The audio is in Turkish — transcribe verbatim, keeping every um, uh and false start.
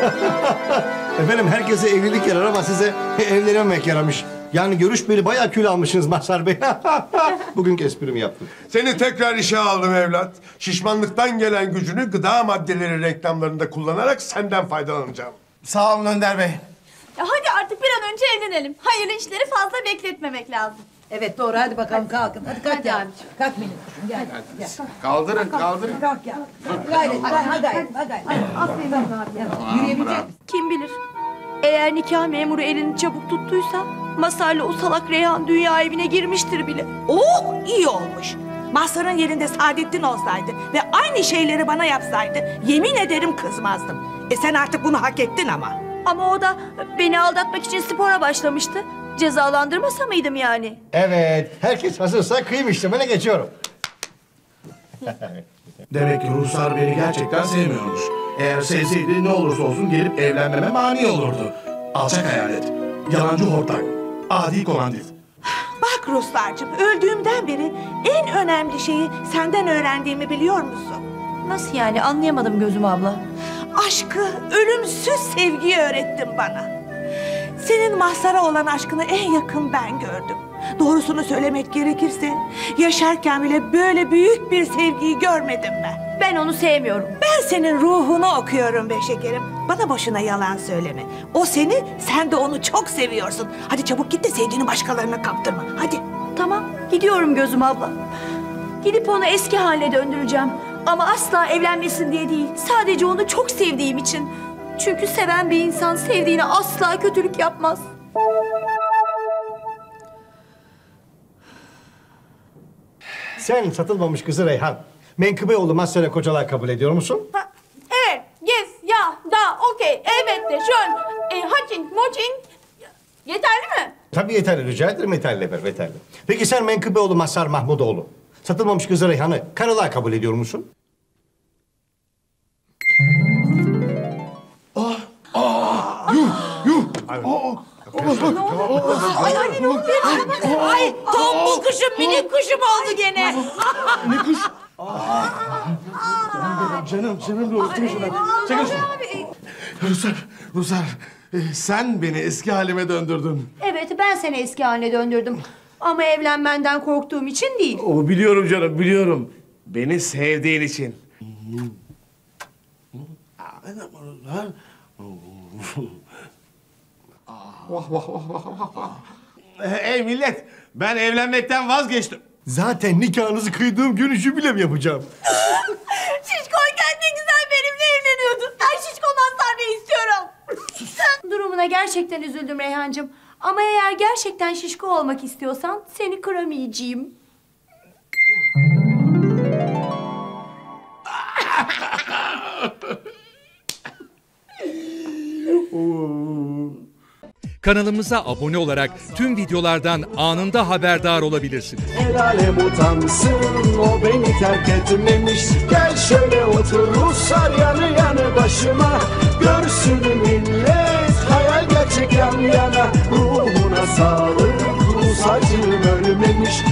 Efendim herkese evlilik yarar ama size evlenmemek yaramış. Yani görüşmeli bayağı kül almışsınız Mazhar Bey. Bugünkü esprimi yaptım. Seni tekrar işe aldım evlat. Şişmanlıktan gelen gücünü gıda maddeleri reklamlarında kullanarak senden faydalanacağım. Sağ olun Önder Bey. Ya hadi artık bir an önce evlenelim. Hayırlı işleri fazla bekletmemek lazım. Evet doğru, hadi bakalım kalkın. Hadi kalk Hadi ya. abiciğim. Kalk benim kuşum, gel. gel. Kaldırın, kaldırın. Kalk ya. Gayret, hadi hadi hadi. hadi. Aferin abi. Yürüyebilecek misin? Kim bilir? Eğer nikah memuru elini çabuk tuttuysa Mazhar'la o salak Reyhan dünya evine girmiştir bile. Oh, iyi olmuş. Mazhar'ın yerinde Saadettin olsaydı ve aynı şeyleri bana yapsaydı yemin ederim kızmazdım. E sen artık bunu hak ettin ama. Ama o da beni aldatmak için spora başlamıştı. Cezalandırmasa mıydım yani? Evet, herkes hazırsa kıyım işlemine geçiyorum. Demek ki Ruslar beni gerçekten sevmiyormuş. Eğer sevseydi ne olursa olsun gelip evlenmeme mani olurdu. Alçak hayalet, yalancı hortlak, adi komandit. Bak Ruslarcığım, öldüğümden beri en önemli şeyi senden öğrendiğimi biliyor musun? Nasıl yani? Anlayamadım Gözüm abla. Aşkı, ölümsüz sevgiyi öğrettin bana. Senin Mazhar'a olan aşkını en yakın ben gördüm. Doğrusunu söylemek gerekirse yaşarken bile böyle büyük bir sevgiyi görmedim ben. Ben onu sevmiyorum. Ben senin ruhunu okuyorum be şekerim. Bana boşuna yalan söyleme. O seni, sen de onu çok seviyorsun. Hadi çabuk git de sevdiğini başkalarına kaptırma. Hadi. Tamam, gidiyorum Gözüm abla. Gidip onu eski haline döndüreceğim. Ama asla evlenmesin diye değil. Sadece onu çok sevdiğim için. Çünkü seven bir insan sevdiğine asla kötülük yapmaz. Sen satılmamış kızı Reyhan, Menkıbeoğlu Mazhar'a kocalar kabul ediyor musun? Ha, evet, yes, ya, da, okey, elbette, şön, e, hatching, moching. Yeterli mi? Tabii yeterli, rica ederim yeterli efendim, yeterli. Peki sen Menkıbeoğlu Mazhar Mahmudoğlu, satılmamış kızı Reyhan'ı karılığa kabul ediyor musun? Ay ay ne oluyor? Ay tombul kuşum, minik kuşum oldu gene. Ne kuş? Canım, canım ruhum, çekil şuradan. Çekil şuradan. Ruslar, Ruslar, e, sen beni eski halime döndürdün. Evet, ben seni eski haline döndürdüm. Ama evlenmenden korktuğum için değil. O biliyorum canım, biliyorum. Beni sevdiğin için. Vah vah vah vah vah vah. Ey millet, ben evlenmekten vazgeçtim. Zaten nikahınızı kıydığım gün jübilem yapacağım. Şişkoyken ne güzel benimle evleniyordun. Ben şişko Mazhar Bey istiyorum. Durumuna gerçekten üzüldüm Reyhancığım. Ama eğer gerçekten şişko olmak istiyorsan seni kıramayacağım. Kanalımıza abone olarak tüm videolardan anında haberdar olabilirsiniz. El alem utansın, o beni terk etmemiş. Gel şöyle otur Ruslar yanı yanı başıma. Görsün millet, hayal gerçek yan yana. Ruhuna sağlık, Rus acım ölmemiş.